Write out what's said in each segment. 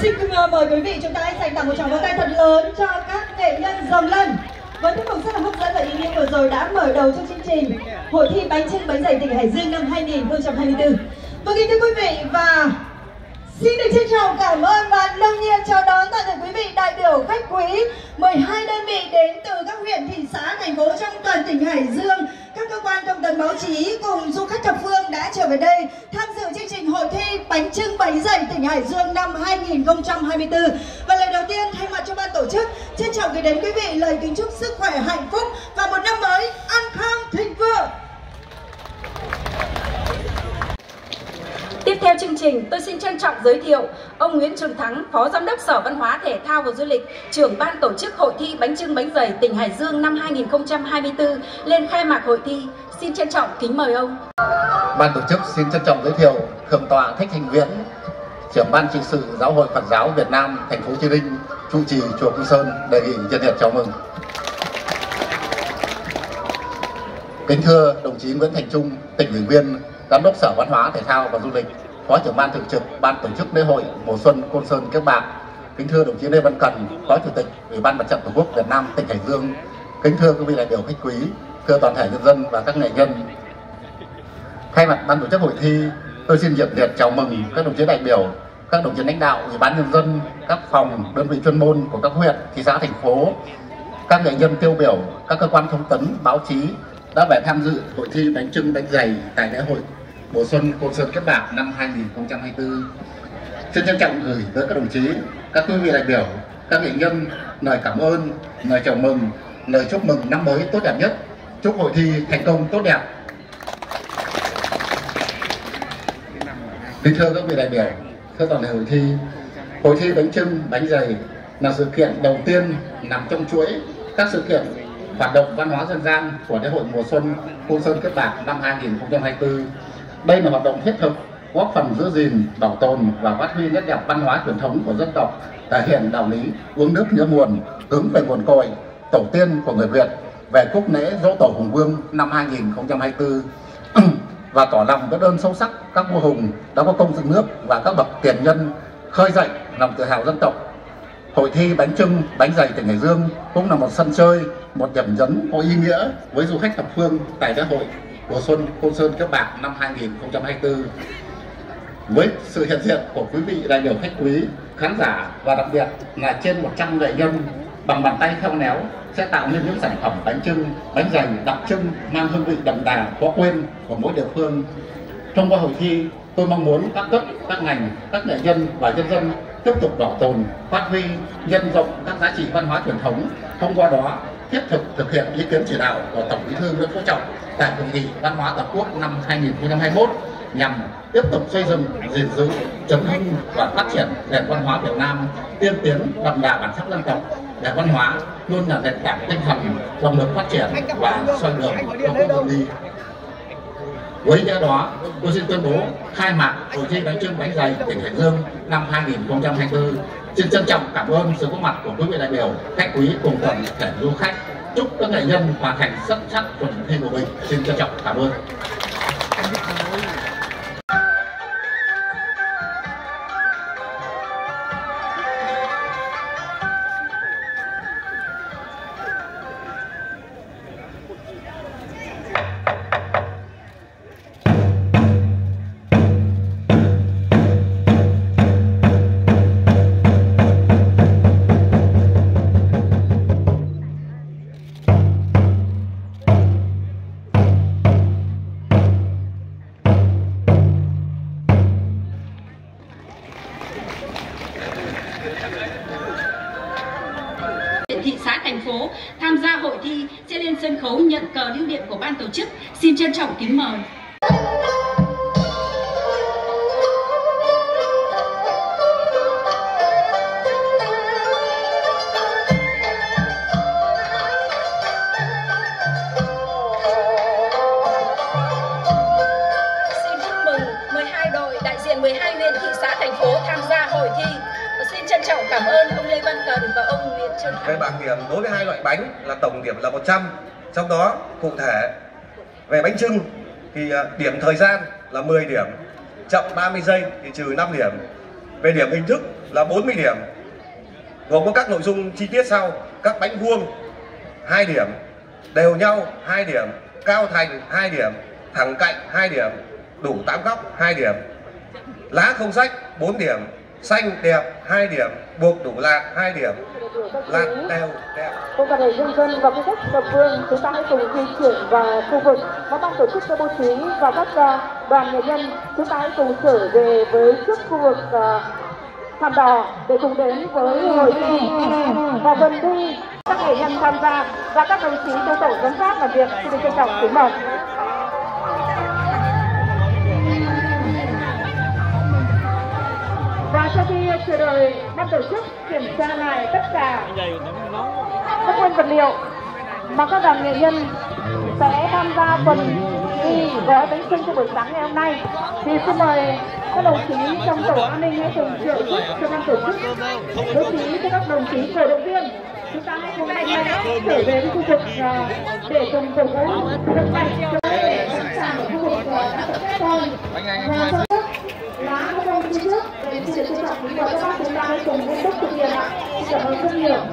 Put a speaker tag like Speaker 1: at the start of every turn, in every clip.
Speaker 1: xin mời quý vị chúng ta hãy dành tặng một tràng vỗ tay thật lớn cho các nghệ nhân Rồng Lân. Với tiết mục rất là hấp dẫn và ý nghĩa vừa rồi đã mở đầu cho chương trình Hội thi bánh chưng bánh dày tỉnh Hải Dương năm 2024. Vâng, kính thưa quý vị, và xin được trân trọng cảm ơn và nồng nhiệt chào đón toàn thể quý vị đại biểu khách quý 12 đơn vị đến từ các huyện, thị xã, thành phố trong toàn tỉnh Hải Dương, các cơ quan thông tấn báo chí cùng du khách thập phương đã trở về đây tham dự chương trình Hội thi bánh chưng bánh dày tỉnh Hải Dương năm 2024. Và lời đầu tiên thay mặt cho ban tổ chức trân trọng gửi đến quý vị lời kính chúc sức khỏe, hạnh phúc và một năm mới an khang thịnh vượng.
Speaker 2: Tiếp theo chương trình, tôi xin trân trọng giới thiệu ông Nguyễn Trường Thắng, Phó Giám đốc Sở Văn hóa Thể thao và Du lịch, trưởng ban tổ chức Hội thi bánh chưng bánh dày tỉnh Hải Dương năm 2024 lên khai mạc hội thi. Xin trân trọng kính mời ông.
Speaker 3: Ban tổ chức xin trân trọng giới thiệu Thượng tọa Thích Thanh Viễn, trưởng ban trị sự Giáo hội Phật giáo Việt Nam thành phố Chí Linh, trụ trì chùa Cung Sơn, đề nghị nhiệt liệt chào mừng. Kính thưa đồng chí Nguyễn Thành Trung, tỉnh ủy viên, Giám đốc Sở Văn hóa Thể thao và Du lịch, Phó trưởng ban thường trực Ban tổ chức lễ hội mùa xuân Côn Sơn Kiếp Bạc. Kính thưa đồng chí Lê Văn Cần, Phó Chủ tịch Ủy ban Mặt trận Tổ quốc Việt Nam tỉnh Hải Dương. Kính thưa quý vị đại biểu khách quý, thưa toàn thể nhân dân và các nghệ nhân. Thay mặt ban tổ chức hội thi, tôi xin nhiệt liệt chào mừng các đồng chí đại biểu, các đồng chí lãnh đạo Ủy ban nhân dân, các phòng, đơn vị chuyên môn của các huyện, thị xã, thành phố, các nghệ nhân tiêu biểu, các cơ quan thông tấn, báo chí đã về tham dự hội thi bánh chưng bánh dày tại lễ hội mùa xuân Côn Sơn Kiếp Bạc năm 2024. Xin trân trọng gửi tới các đồng chí, các quý vị đại biểu, các nghệ nhân lời cảm ơn, lời chào mừng, lời chúc mừng năm mới tốt đẹp nhất. Chúc hội thi thành công tốt đẹp. Kính thưa các vị đại biểu, thưa toàn thể hội thi bánh chưng bánh dày là sự kiện đầu tiên nằm trong chuỗi các sự kiện hoạt động văn hóa dân gian của lễ hội mùa xuân Côn Sơn Kiếp Bạc năm 2024. Đây là hoạt động thiết thực góp phần giữ gìn, bảo tồn và phát huy nét đẹp văn hóa truyền thống của dân tộc, thể hiện đạo lý uống nước nhớ nguồn, hướng về nguồn cội tổ tiên của người Việt, về cúc lễ dỗ tổ Hùng Vương năm 2024 và tỏ lòng biết ơn sâu sắc các vua hùng đã có công dựng nước và các bậc tiền nhân khơi dậy lòng tự hào dân tộc. Hội thi bánh chưng bánh dày tỉnh Hải Dương cũng là một sân chơi, một điểm nhấn có ý nghĩa với du khách thập phương tại lễ hội mùa xuân Côn Sơn Kiếp Bạc năm 2024. Với sự hiện diện của quý vị đại biểu khách quý, khán giả và đặc biệt là trên 100 nghệ nhân bằng bàn tay khéo léo sẽ tạo nên những sản phẩm bánh chưng bánh dày đặc trưng mang hương vị đậm đà khó quên của mỗi địa phương. Thông qua hội thi, tôi mong muốn các cấp, các ngành, các nghệ nhân và nhân dân tiếp tục bảo tồn, phát huy, nhân rộng các giá trị văn hóa truyền thống, thông qua đó thiết thực hiện ý kiến chỉ đạo của Tổng Bí thư Nguyễn Phú Trọng tại Hội nghị Văn hóa Toàn quốc năm 2021 nhằm tiếp tục xây dựng, gìn giữ, chấn hưng và phát triển nền văn hóa Việt Nam tiên tiến, đậm đà bản sắc dân tộc. Nền văn hóa luôn là nền tảng tinh thần, động lực phát triển và soi đường cho quốc gia đi. Với ý nghĩa đó, tôi xin tuyên bố khai mạc hội thi bánh chưng bánh dày tỉnh Hải Dương năm 2024. Xin trân trọng cảm ơn sự có mặt của quý vị đại biểu, khách quý cùng toàn thể du khách. Chúc các nghệ nhân hoàn thành xuất sắc phần thi của mình. Xin trân trọng cảm ơn.
Speaker 2: Thị xã, thành phố tham gia hội thi sẽ lên sân khấu nhận cờ lưu niệm của ban tổ chức. Xin trân trọng kính mời. Xin chúc mừng 12 đội đại diện 12 huyện, thị xã, thành phố tham gia hội thi. Xin trân trọng cảm ơn ông Lê Văn Cần và ông Nguyễn Trường Thắng.
Speaker 4: Về bảng điểm đối với hai loại bánh là tổng điểm là 100, trong đó cụ thể về bánh chưng thì điểm thời gian là 10 điểm, chậm 30 giây thì trừ 5 điểm, Về điểm hình thức là 40 điểm, gồm có các nội dung chi tiết sau: các bánh vuông 2 điểm, đều nhau 2 điểm, cao thành 2 điểm, thẳng cạnh 2 điểm, đủ 8 góc 2 điểm, lá không rách 4 điểm, xanh đẹp 2 điểm, buộc đủ lạt 2 điểm, lạt đều đẹp.
Speaker 5: Cùng toàn thể nhân dân và quý khách thập phương, chúng ta hãy cùng di chuyển vào khu vực mà ban tổ chức đã bố trí và các đoàn nghệ nhân, chúng ta hãy cùng trở về với trước khu vực thảm đỏ để cùng đến với hội thi và phần thi các nghệ nhân tham gia và các đồng chí trong tổ giám sát làm việc. Xin được trân trọng kính mời. Và sau khi chờ đợi ban tổ chức kiểm tra lại tất cả các nguyên vật liệu mà các đoàn nghệ nhân sẽ tham gia phần thi gói bánh chưng cho buổi sáng ngày hôm nay, thì xin mời các đồng chí trong tổ an ninh hãy cùng trợ giúp cho ban tổ chức, bố trí cho các đồng chí cổ động viên. Chúng ta hãy cùng mạnh mẽ trở về với khu vực để cùng cổ vũ rất mạnh cho để sẵn sàng ở khu vực đã tập kết hơn. Và lá không đi trước để xin được trân trọng kính mời các bác chúng ta hãy cùng nghiêm túc thực hiện ạ. Cảm ơn rất nhiều.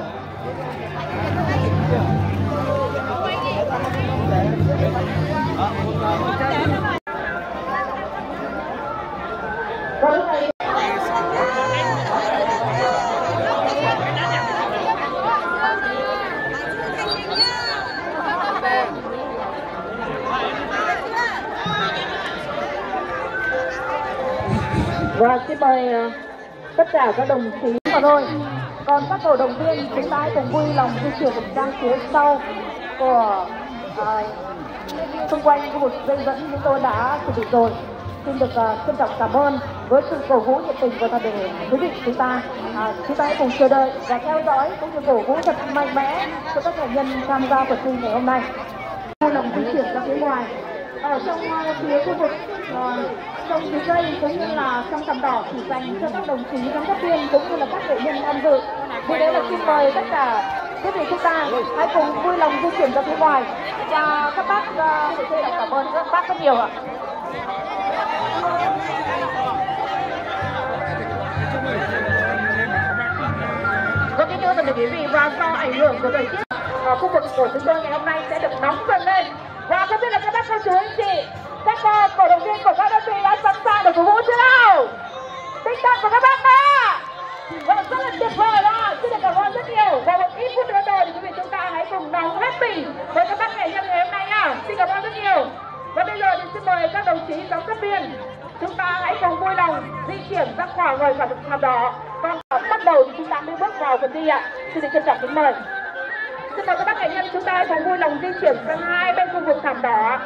Speaker 5: Và xin mời tất cả các đồng chí vào thôi. Còn các cổ động viên chúng ta hãy cùng vui lòng di chuyển sang phía sau của xung quanh khu vực dây dẫn chúng tôi đã chuẩn bị rồi. Xin được trân trọng cảm ơn với sự cổ vũ nhiệt tình của toàn thể quý vị. Chúng ta hãy cùng chờ đợi và theo dõi cũng như cổ vũ thật mạnh mẽ cho các nghệ nhân tham gia cuộc thi ngày hôm nay. Vui lòng di chuyển ra phía ngoài ở trong phía khu vực trong phía dây cũng như là trong thảm đỏ chỉ dành cho các đồng chí giám sát viên cũng như là các nghệ nhân tham dự. Vì đấy là xin mời tất cả quý vị chúng ta hãy cùng vui lòng di chuyển ra phía ngoài và các bác cảm ơn các bác rất nhiều ạ. Vâng, kính thưa toàn thể quý vị, và do ảnh hưởng của thời tiết ở khu vực của chúng tôi ngày hôm nay sẽ được nóng dần lên, và không biết là các bác cô chú anh chị, các cổ động viên của các đơn vị đã sẵn sàng để cổ vũ chưa nào? Tinh thần của các bác đã vâng, rất là tuyệt vời đó. Xin được cảm ơn rất nhiều. Và một ít phút nữa thôi thì quý vị chúng ta hãy cùng nóng hết mình với các bác nghệ nhân ngày hôm nay nhá. Xin cảm ơn rất nhiều. Và bây giờ thì xin mời các đồng chí giám sát viên, chúng ta hãy cùng vui lòng di chuyển ra khỏi ngoài thảm đỏ. Còn bắt đầu thì chúng ta mới bước vào phần thi ạ. Xin được trân trọng kính mời. Xin mời các bác nghệ nhân chúng ta hãy cùng vui lòng di chuyển sang hai bên khu vực thảm đỏ.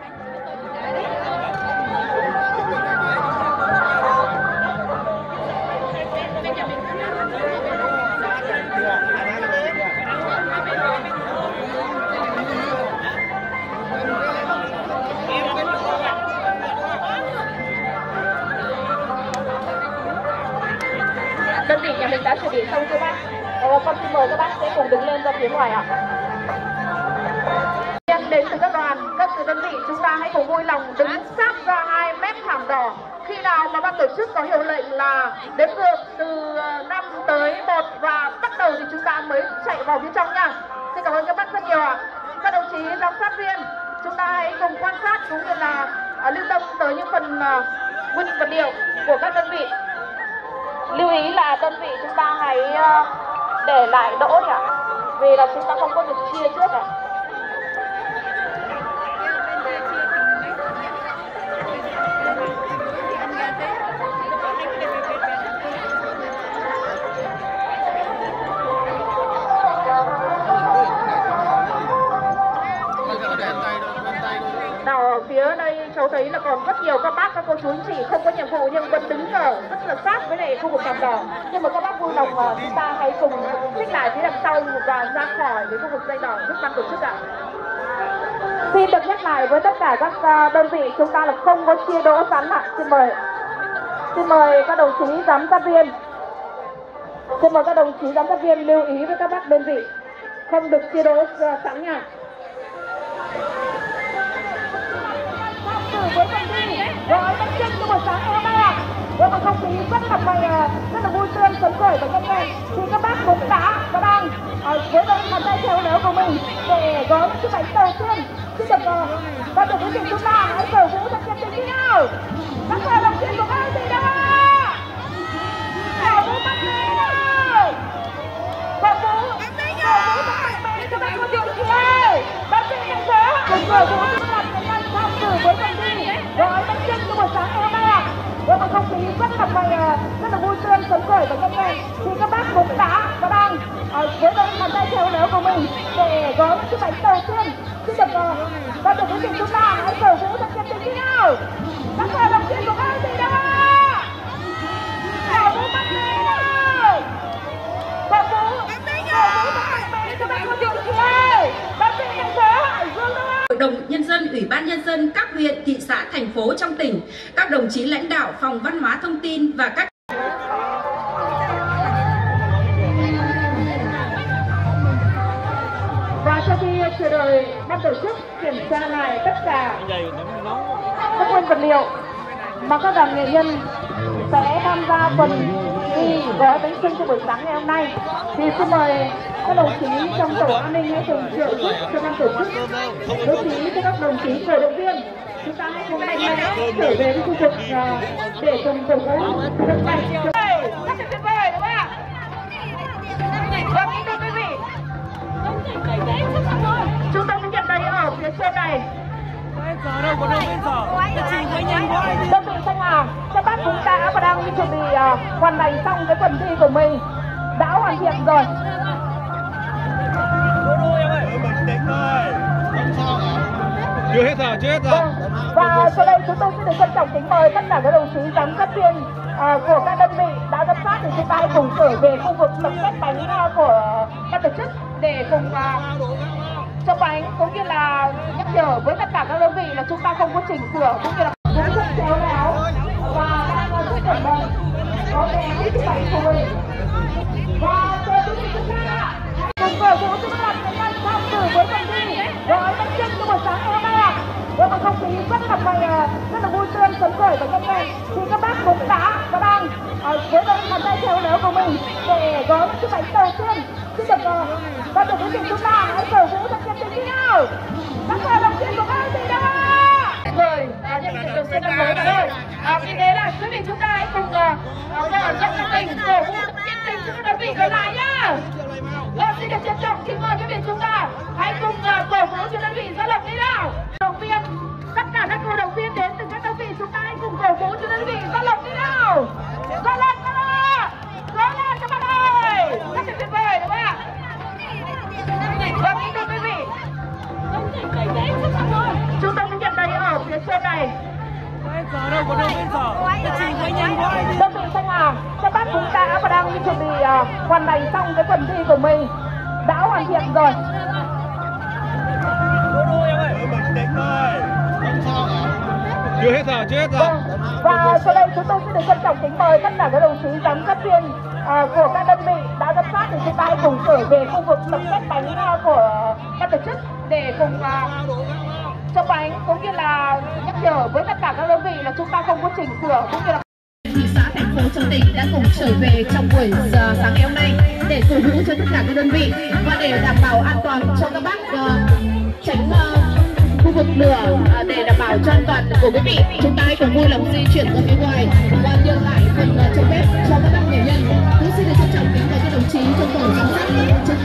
Speaker 5: Đơn vị nhà mình đã chuẩn bị xong chưa bác? Con xin mời các bác sẽ cùng đứng lên ra phía ngoài ạ. Đến từ các đoàn, các đơn vị chúng ta hãy cùng vui lòng đứng sát ra 2 mét thảm đỏ. Khi nào mà ban tổ chức có hiệu lệnh là đếm ngược từ 5 tới 1 và bắt đầu thì chúng ta mới chạy vào phía trong nha. Xin cảm ơn các bác rất nhiều ạ. Các đồng chí giám sát viên, chúng ta hãy cùng quan sát cũng như là lưu tâm tới những phần nguyên vật liệu của các đơn vị. Lưu ý là đơn vị chúng ta hãy để lại đỗ nhỉ, vì là chúng ta không có được chia trước ạ. Nào ở phía đây cháu thấy là còn rất nhiều các bác, các cô chú anh chị không có nhiệm vụ nhưng vẫn đứng ở rất là sát với lại khu vực thảm đỏ. Nhưng mà các bác vui lòng chúng ta hãy cùng xích lại phía đằng sau và ra khỏi với khu vực dây đỏ giúp ban tổ chức ạ. Xin được nhắc lại với tất cả các đơn vị chúng ta là không có chia đỗ sẵn ạ. Xin mời các đồng chí giám sát viên. Xin mời các đồng chí giám sát viên lưu ý với các bác đơn vị không được chia đỗ sẵn nha. Với công ty gói bánh chưng cho buổi sáng ngày hôm nay ạ. Với không khí rất là vui tươi, phấn khởi và nhanh nhẹn thì các bác cũng đã và đang với đôi bàn tay khéo léo của mình để gói những chiếc bánh đầu tiên. Xin được các quý vị chúng ta hãy cổ vũ thật nhiệt tình nào. Các cổ động viên của các gì đâu ạ? Cổ vũ mạnh mẽ nào. Cổ vũ thật mạnh mẽ cho các cô chú chị ơi. Bác sĩ thành phố cùng cổ vũ cho các bạn nhân tham dự với phần thi gói bánh trưng cho buổi sáng ngày hôm nay ạ. Với một không khí rất là vui tươi, phấn khởi và nhanh nhẹn thì các bác cũng đã và đang với đôi bàn tay khéo léo của mình để gói những chiếc bánh đầu tiên. Xin được các quý vị chúng ta hãy cổ vũ thật nhiệt tình nào. Các cổ động viên của các gì đâu ạ? Cổ vũ mạnh mẽ nào. Cổ vũ thật mạnh mẽ cho các cô chú chị ơi. Bác sĩ thành phố Hải Dương đâu ạ?
Speaker 2: Hội đồng Nhân dân, Ủy ban Nhân dân các huyện, thị xã, thành phố trong tỉnh, các đồng chí lãnh đạo Phòng Văn hóa Thông tin và các
Speaker 5: Và sau khi chờ đợi ban tổ chức kiểm tra lại tất cả các nguyên vật liệu mà các đoàn nghệ nhân sẽ tham gia phần thi gói bánh trưng cho buổi sáng ngày hôm nay, thì xin mời các đồng chí trong tổ an ninh hãy cùng trợ giúp cho ban tổ chức, đối chí cho các đồng chí cổ động viên. Chúng ta hãy cùng mạnh mẽ trở về với khu vực để cùng cổ vũ rất mạnh. Rất tuyệt vời đúng không ạ? Vâng, thưa quý vị, chúng ta sẽ nhận thấy ở phía trên này đơn vị xanh hàng, các bác cũng đã và đang chuẩn bị hoàn thành xong cái phần thi của mình, đã hoàn thiện rồi.
Speaker 6: Chưa hết rồi.
Speaker 5: Và sau đây chúng tôi sẽ được trân trọng kính mời tất cả các đồng chí giám sát viên của các đơn vị đã giám sát, thì chúng ta hãy cùng trở về khu vực tập kết bánh của ban tổ chức để cùng cho bánh, cũng như là nhắc nhở với tất cả các đơn vị là chúng ta không có chỉnh sửa cũng như là cũng rất khéo léo và đang rất cẩn thận có cái chiếc bánh của mình. Và thưa quý vị chúng ta cùng cổ vũ cho các bạn nhân tham dự với phần thi gói bánh trưng cho buổi sáng ngày hôm nay ạ. Với một không khí rất là vui tươi, phấn khởi và nhanh nhẹn thì các bác cũng đã và đang với đôi bàn tay khéo léo của mình để gói những chiếc bánh đầu tiên. Xin được các quý vị chúng ta hãy cổ vũ thật nhiệt tình nào. Các cổ động viên của các gì đâu ạ? Mời nhân dịp đầu tiên năm mới bạn ơi. Vì thế là quý vị chúng ta hãy cùng rất nhiệt tình cổ vũ nhiệt tình cho các đơn vị còn lại nhá. Xin được trân trọng kính mời quý vị chúng ta hãy cùng cổ vũ cho đơn vị Gia Lộc đi nào. Động viên tất cả các cổ động viên đến từ các đơn vị, chúng ta hãy cùng cổ vũ cho đơn vị Gia Lộc đi nào. Gia Lộc rõ lên các bạn ơi. Rất tuyệt vời đúng không ạ? Vâng, thưa quý vị, chúng ta sẽ nhận thấy ở phía trên này đơn vị xanh hàng, các bác cũng đã và đang chuẩn bị hoàn thành xong cái phần thi của mình, đã hoàn thiện rồi.
Speaker 6: Chưa hết rồi.
Speaker 5: Và sau đây chúng tôi sẽ được trân trọng kính mời tất cả các đồng chí giám sát viên của các đơn vị đã giám sát, thì chúng ta hãy cùng trở về khu vực tập kết bánh của ban tổ chức để cùng cho bánh, cũng như là nhắc nhở với tất cả các đơn vị là chúng ta không có chỉnh sửa cũng như là
Speaker 7: thị xã, thành phố trong tỉnh đã cùng trở về trong buổi sáng ngày hôm nay để cổ vũ cho tất cả các đơn vị và để đảm bảo an toàn cho các bác tránh khu vực lửa, để đảm bảo cho an toàn của quý vị, chúng ta hãy cùng vui lòng di chuyển ra phía ngoài và nhường lại phần trong bếp cho các bác nghệ nhân. Tôi xin được trân trọng kính mời các đồng chí trong tổ giám sát.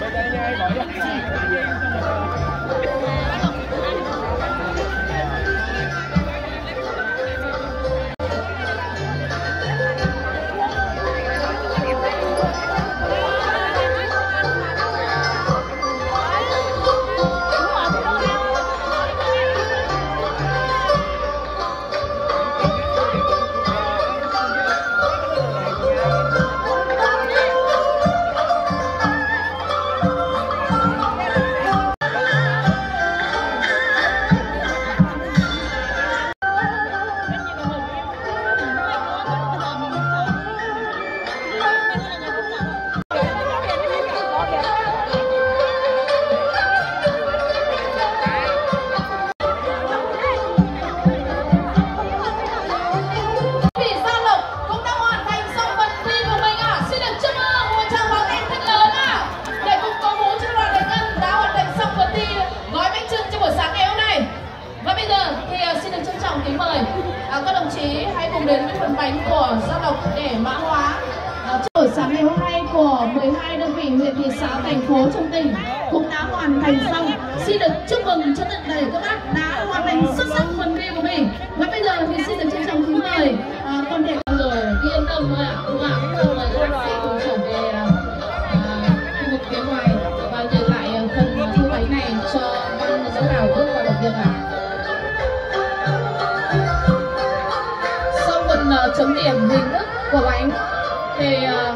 Speaker 7: Gia Lộc để mã hóa. Buổi sáng ngày hôm nay của 12 đơn vị huyện, thị xã, thành phố trong tỉnh cũng đã hoàn thành xong. Xin được chúc mừng cho tất cả các bác đã hoàn thành xuất sắc phần thi của mình. Và bây giờ thì xin được trân trọng kính mời toàn thể mọi người yên tâm thôi ạ, đúng không ạ? Mời các bác sĩ cùng trở về khu vực phía ngoài và nhận lại phần thu bánh này cho ban giám khảo bước vào làm việc ạ. Sau phần chấm điểm hình thức của bánh thì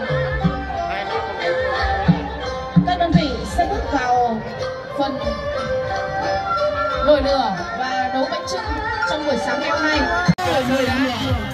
Speaker 7: các đơn vị sẽ bước vào phần nồi lửa và nấu bánh chưng trong buổi sáng ngày hôm nay.